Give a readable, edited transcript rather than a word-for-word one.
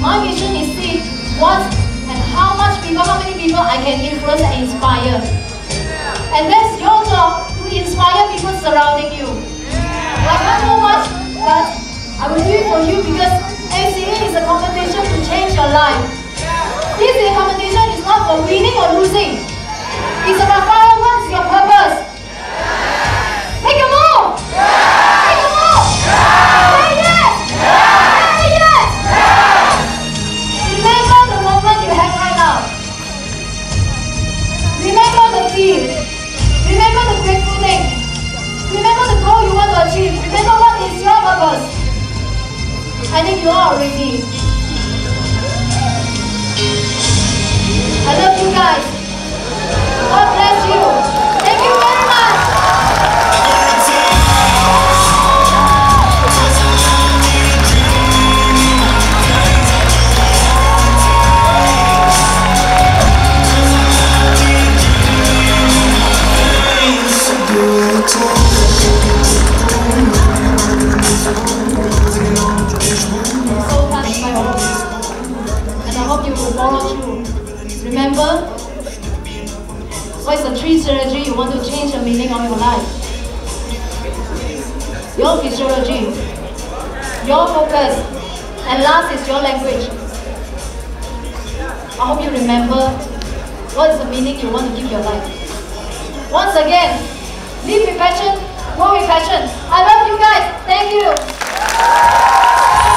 My mission is see what and how many people I can influence and inspire. And that's your job, to inspire people surrounding you. I can't do much, but I will do it for you because ACA is a competition to change your life. This competition is not for winning or losing. It's about finding what is your purpose. Make a move! Make a move! Say yes! Say yes! Remember the moment you have right now. Remember the feel. Remember the grateful thing. Remember the goal you want to achieve. Remember what is your purpose. I think you are ready. I love you guys. God bless you. Thank you very much. Remember, what is the 3 strategy you want to change the meaning of your life? Your physiology, your focus, and last is your language. I hope you remember what is the meaning you want to give your life. Once again, live with passion, work with passion. I love you guys. Thank you.